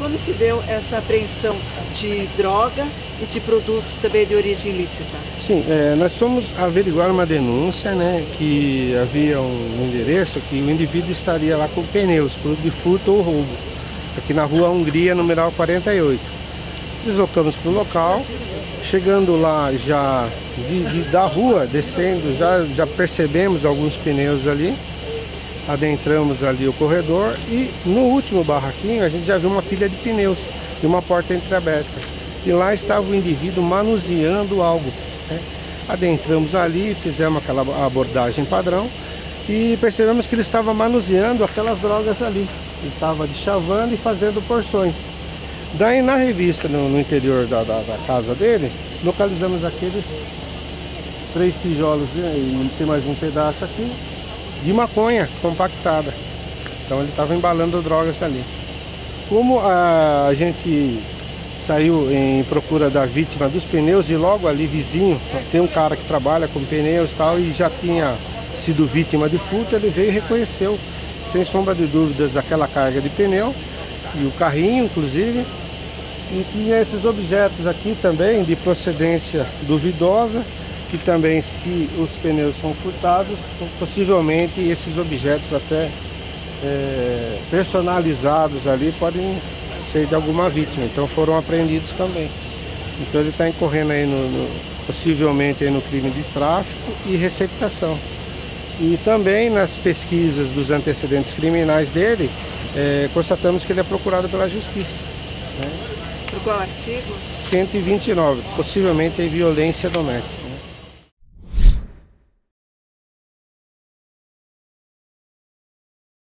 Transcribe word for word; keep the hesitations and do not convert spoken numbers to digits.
como se deu essa apreensão de droga e de produtos também de origem ilícita? Sim, é, nós fomos averiguar uma denúncia, né, que havia um endereço que o indivíduo estaria lá com pneus, produto de furto ou roubo, aqui na rua Hungria, numeral quarenta e oito. Deslocamos para o local, chegando lá já de, de, da rua, descendo, já, já percebemos alguns pneus ali, adentramos ali o corredor e no último barraquinho a gente já viu uma pilha de pneus e uma porta entreaberta. E lá estava o indivíduo manuseando algo, né? Adentramos ali, fizemos aquela abordagem padrão e percebemos que ele estava manuseando aquelas drogas ali. Ele estava deschavando e fazendo porções. Daí na revista, no, no interior da, da, da casa dele, localizamos aqueles três tijolos, né, e tem mais um pedaço aqui, de maconha compactada. Então ele estava embalando drogas ali. Como a, a gente saiu em procura da vítima dos pneus e logo ali vizinho, tem um cara que trabalha com pneus e tal, e já tinha sido vítima de furto, ele veio e reconheceu, sem sombra de dúvidas, aquela carga de pneu e o carrinho, inclusive, e tinha esses objetos aqui também de procedência duvidosa, que também, se os pneus são furtados, possivelmente esses objetos até é, personalizados ali podem ser de alguma vítima, então foram apreendidos também. Então ele está incorrendo aí no, no, possivelmente aí no crime de tráfico e receptação. E também nas pesquisas dos antecedentes criminais dele, é, constatamos que ele é procurado pela justiça, né? Por qual artigo? cento e vinte e nove, possivelmente aí violência doméstica.